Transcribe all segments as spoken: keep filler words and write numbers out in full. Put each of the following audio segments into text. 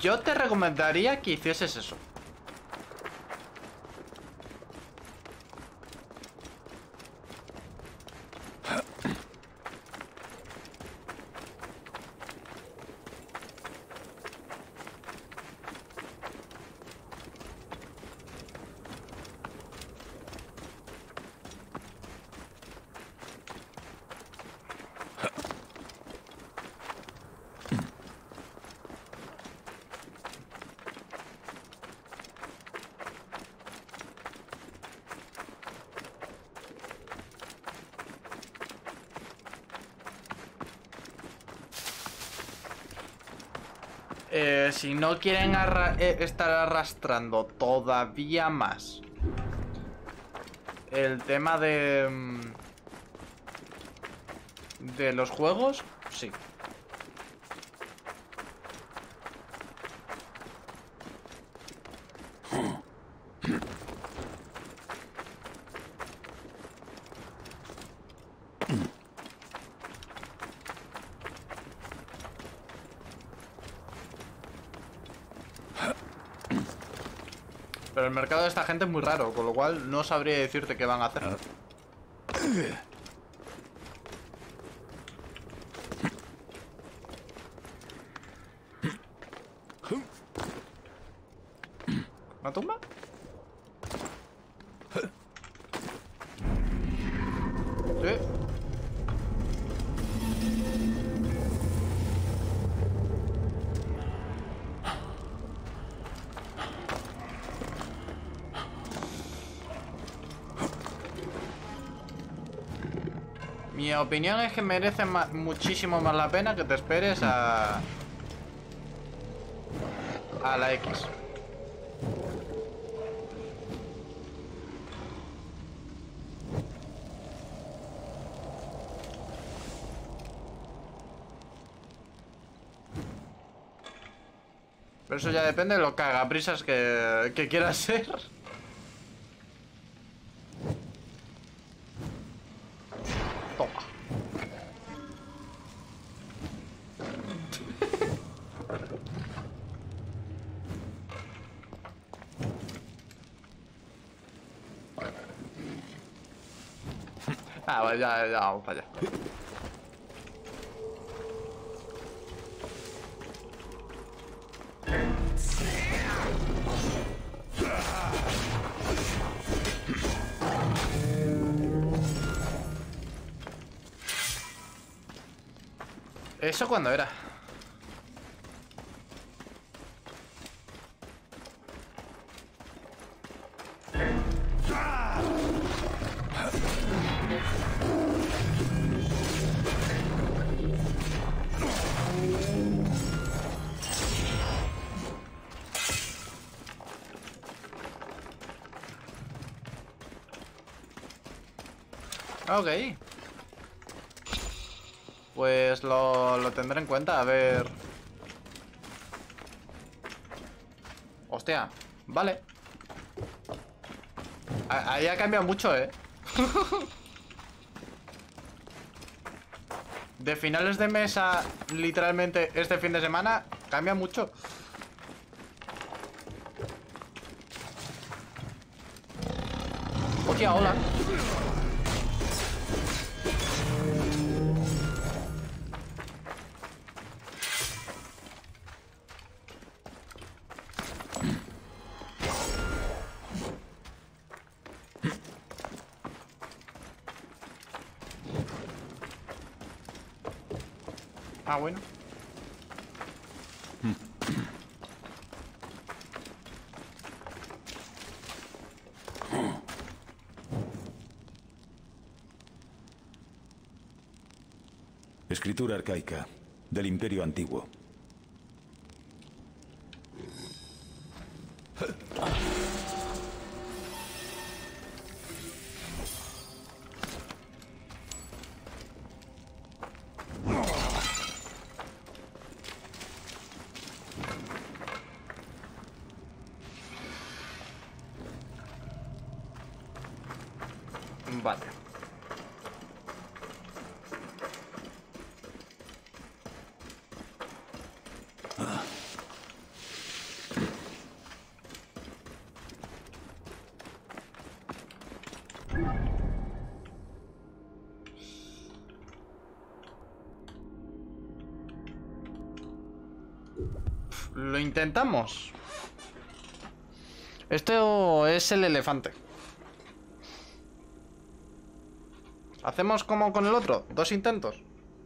Yo te recomendaría que hicieses eso. Eh, si no quieren arra eh, estar arrastrando todavía más el tema de... mm, de los juegos, sí. Pero el mercado de esta gente es muy raro, con lo cual no sabría decirte qué van a hacer. ¿Una tumba? Sí. Mi opinión es que merece ma- muchísimo más la pena que te esperes a... a la X. Pero eso ya depende de lo cagaprisas que, que quieras ser. Toma. Ah, bueno, ya, ya, vamos para allá. ¿Eso cuándo era? Ok. Pues lo, lo tendré en cuenta, a ver... Hostia, vale. A- Ahí ha cambiado mucho, ¿eh? De finales de mes a literalmente este fin de semana, cambia mucho. Hostia, hola. Ah, bueno. Escritura arcaica del Imperio Antiguo. Vale. lo intentamos. Esto es el elefante. ¿Hacemos como con el otro? Dos intentos.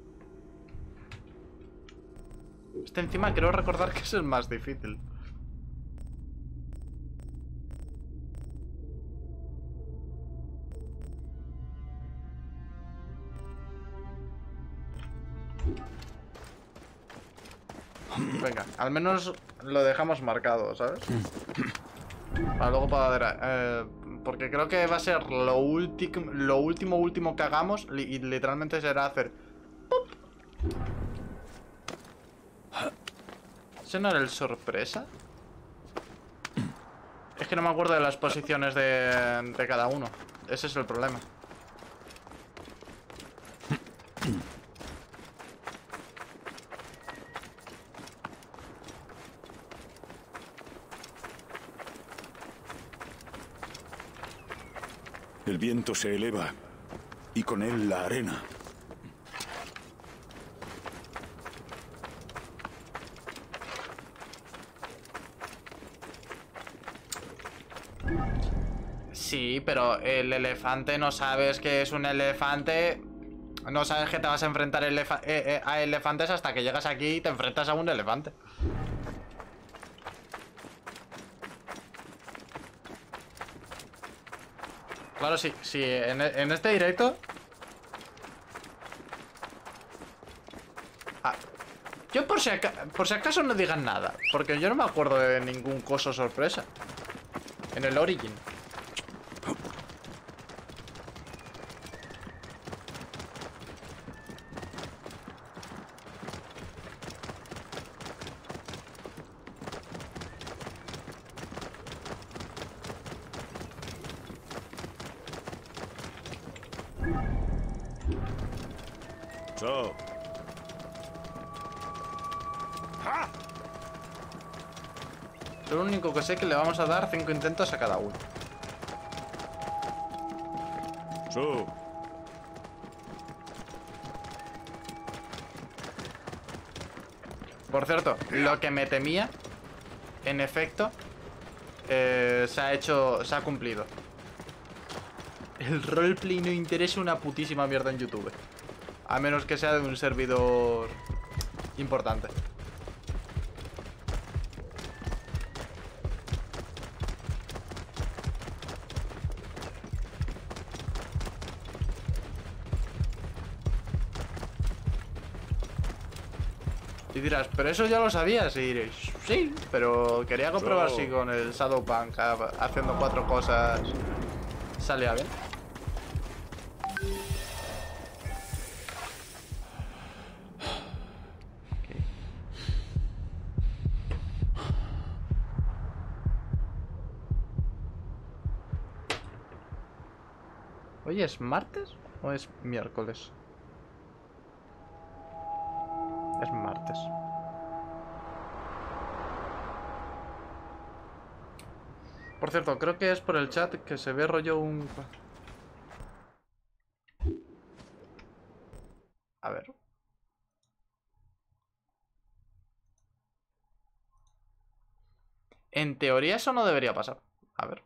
Este encima quiero recordar que es el más difícil. Venga, al menos lo dejamos marcado, ¿sabes? Para luego poder... Eh, porque creo que va a ser lo, lo último, último que hagamos. li y literalmente será hacer... ¡Pop! ¿Ese no era el sorpresa? Es que no me acuerdo de las posiciones de, de cada uno. Ese es el problema. El viento se eleva y con él la arena. Sí, pero el elefante no sabes que es un elefante. No sabes que te vas a enfrentar elefa eh, eh, a elefantes hasta que llegas aquí y te enfrentas a un elefante. Claro, sí, sí, en, en este directo... Ah, yo por si, por si acaso no digan nada, porque yo no me acuerdo de ningún coso sorpresa en el Origin. So. Lo único que sé es que le vamos a dar cinco intentos a cada uno. So. Por cierto, lo que me temía, en efecto, eh, se ha hecho, se ha cumplido. El roleplay no interesa una putísima mierda en YouTube. A menos que sea de un servidor importante. Y dirás, pero eso ya lo sabías. Y diréis, sí, pero quería comprobar si con el Shadowpunk haciendo cuatro cosas salía bien. ¿Hoy es martes o es miércoles? Es martes. Por cierto, creo que es por el chat que se ve rollo un... A ver. En teoría eso no debería pasar. A ver.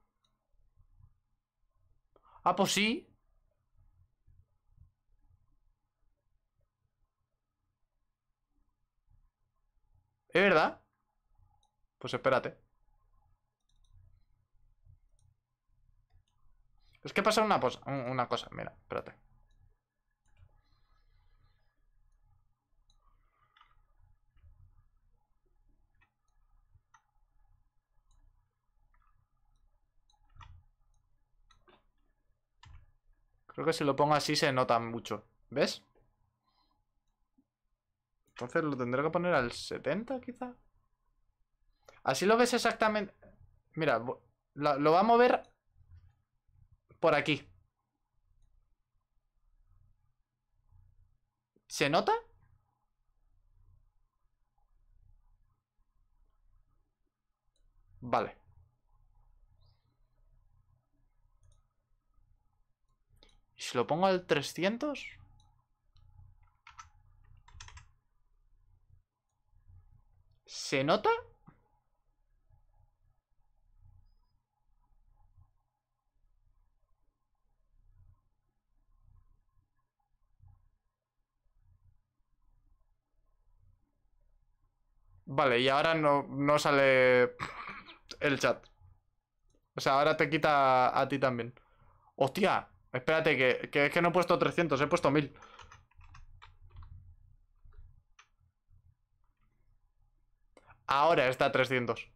Ah, pues sí. ¿Es verdad? Pues espérate. Es que pasa una, una cosa. Mira, espérate. Creo que si lo pongo así se nota mucho. ¿Ves? Entonces lo tendré que poner al setenta quizá. Así lo ves exactamente. Mira, lo, lo va a mover por aquí. ¿Se nota? Vale. ¿Y si lo pongo al trescientos? ¿Se nota? Vale, y ahora no, no sale el chat. O sea, ahora te quita a ti también. Hostia, espérate, que, que es que no he puesto trescientos, he puesto mil. Ahora está trescientos.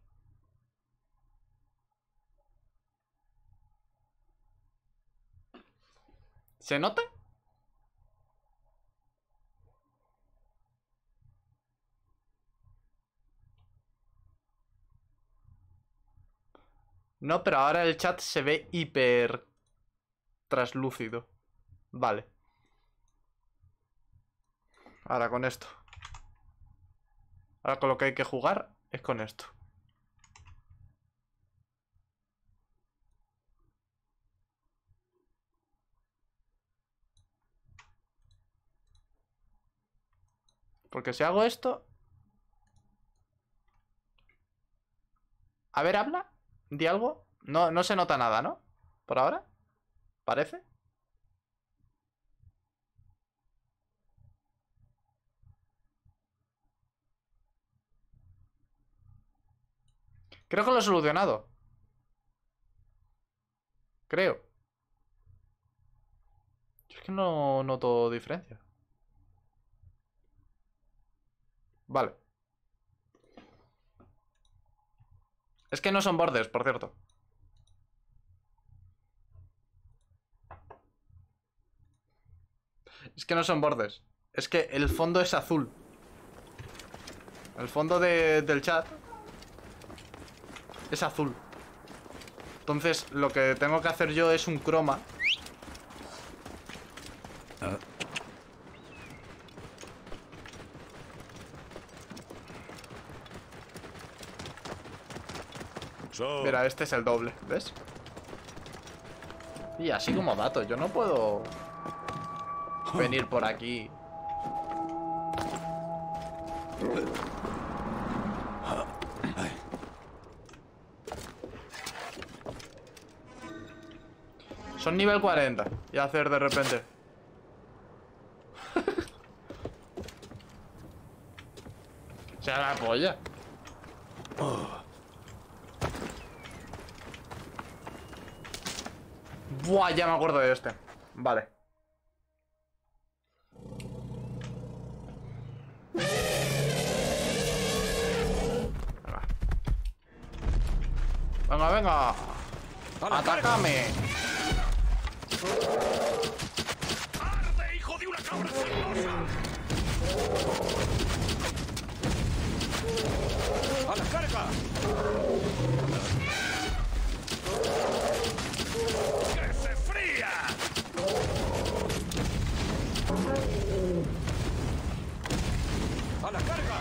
¿Se nota? No, pero ahora el chat se ve hiper traslúcido. Vale. Ahora con esto. Ahora con lo que hay que jugar es con esto. Porque si hago esto... A ver, habla. Di algo. No, no se nota nada, ¿no? Por ahora. ¿Parece? Creo que lo he solucionado. Creo. Yo es que no noto diferencia. Vale. Es que no son bordes, por cierto. Es que no son bordes. Es que el fondo es azul. El fondo de, del chat es azul. Entonces lo que tengo que hacer yo es un croma. Ah. So. Mira, este es el doble, ¿ves? Y así como dato, yo no puedo venir por aquí. Son nivel cuarenta. Y hacer de repente. O sea, la polla. Buah, ya me acuerdo de este. Vale. Venga, venga. ¡Atácame! ¡Arde, hijo de una cabra sinuosa! ¡A la carga! ¡Que se fría! ¡A la carga!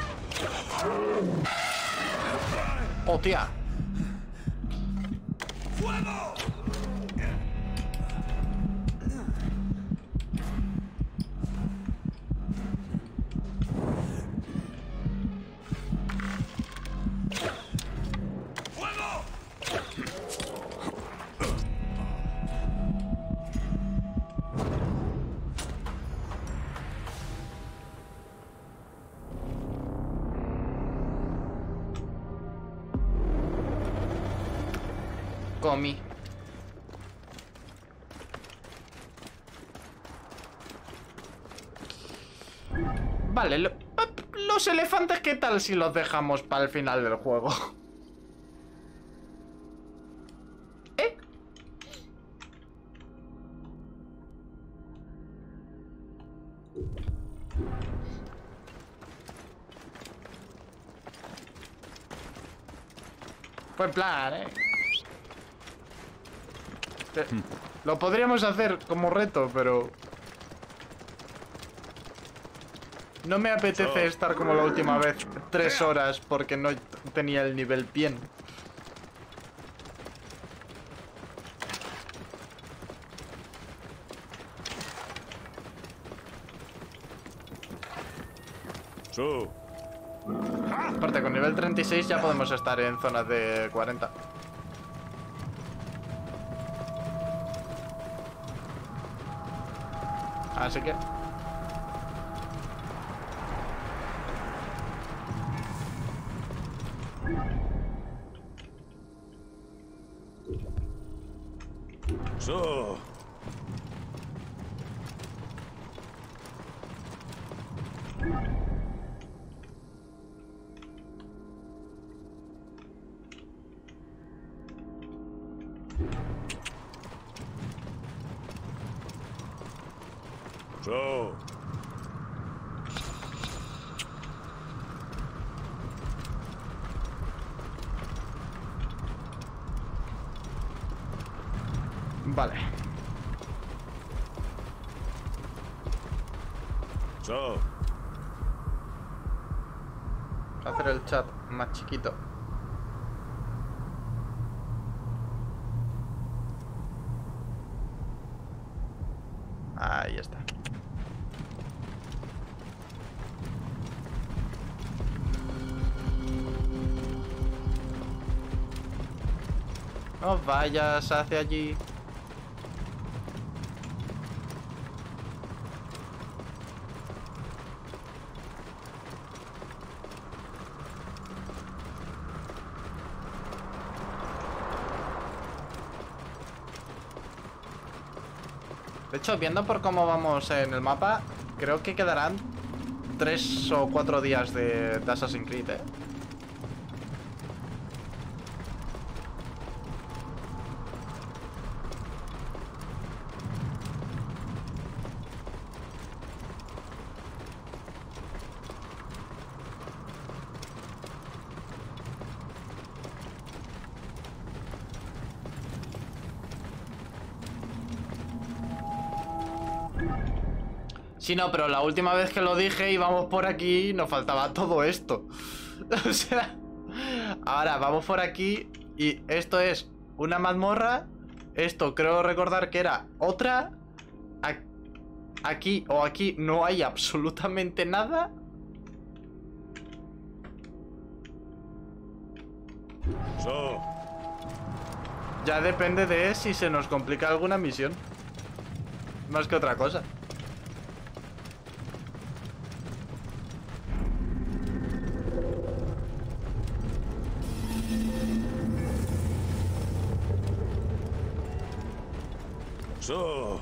¡Hostia! ¡Fuego! Comí. Vale, lo, los elefantes, ¿qué tal si los dejamos para el final del juego? ¿Eh? Buen plan, ¿eh? Lo podríamos hacer como reto, pero... No me apetece estar como la última vez, tres horas, porque no tenía el nivel bien. So. Aparte, con nivel treinta y seis ya podemos estar en zonas de cuarenta. Así que... So. So. Vale. So. Hacer el chat más chiquito. Ahí está. No vayas hacia allí. De hecho, viendo por cómo vamos en el mapa, creo que quedarán tres o cuatro días de, de Assassin's Creed, ¿eh? Sí, no, pero la última vez que lo dije íbamos por aquí y nos faltaba todo esto. O sea, ahora vamos por aquí y esto es una mazmorra. Esto creo recordar que era otra. Aquí o aquí no hay absolutamente nada. So. Ya depende de si se nos complica alguna misión. Más que otra cosa. So.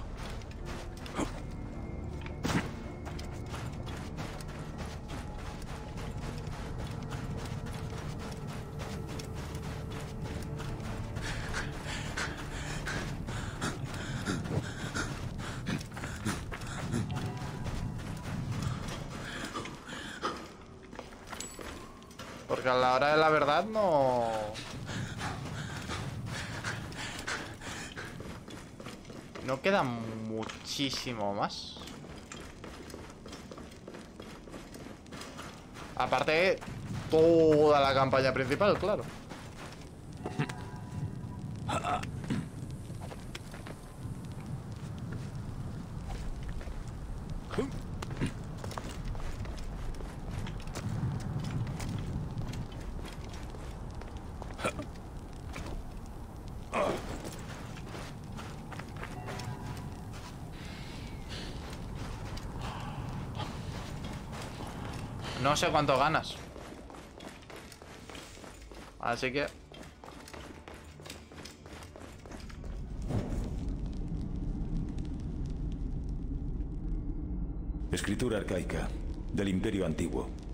Porque a la hora de la verdad no... No queda muchísimo más. Aparte, toda la campaña principal, claro. No sé cuánto ganas. Así que... Escritura arcaica del Imperio Antiguo.